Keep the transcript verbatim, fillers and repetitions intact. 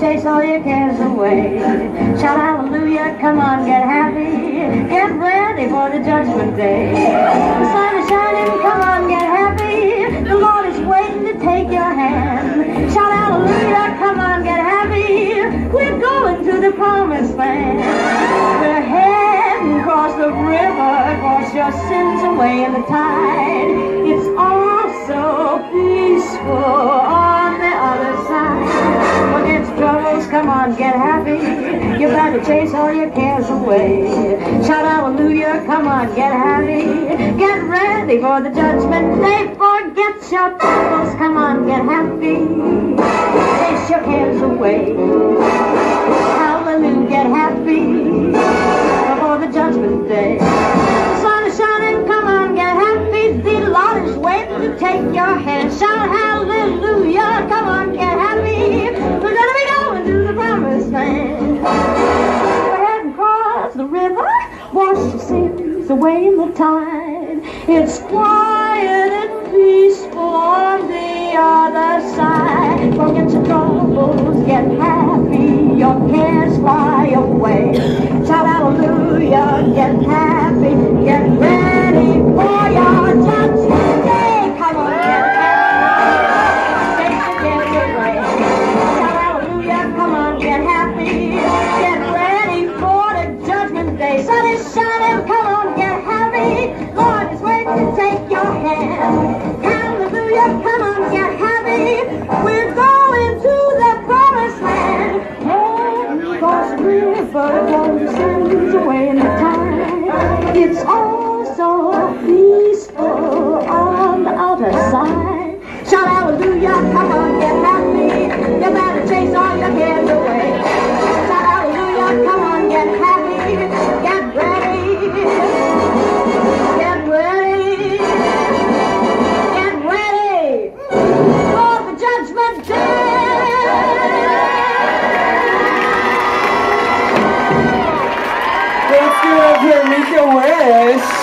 chase all your cares away. Shout hallelujah, come on, get happy. Get ready for the judgment day. The sun is shining, come on, get happy. The Lord is waiting to take your hand. Shout hallelujah, come on, get happy. We're going to the promised land. We're heading across the river, wash your sins away in the tide. It's all so peaceful on the other side. Forget troubles, come on, get happy. You better chase all your cares away. Shout hallelujah, come on, get happy. Get ready for the judgment day. Forget your troubles, come on, get happy. Chase your cares away. Hallelujah, get happy before the judgment day. The sun is shining, come on, get happy. The Lord is waiting to take your hand. Shout hallelujah, come on, get happy. We're gonna be going to the promised land. We're heading across the river, wash your sins away in the tide. It's quiet and peaceful on the other side. Forget your troubles, get happy, your cares fly away. Shout hallelujah, get happy, get ready for your judgment day. Come on, get happy, take your cares away. Shout hallelujah, come on, get happy, get ready for the judgment day. Sun is shining, come on, get happy. Lord is waiting to take your hand. Hallelujah, come on, get happy. We're going to the promised land. Head across the river, wash your sins away in the tide. It's all so peaceful on the other side. Shout hallelujah, come on, get happy. You better chase all your cares away. Shout hallelujah, come on, get happy. Get ready. Get ready. Get ready for the judgment day. Let's give it up to Enrique West.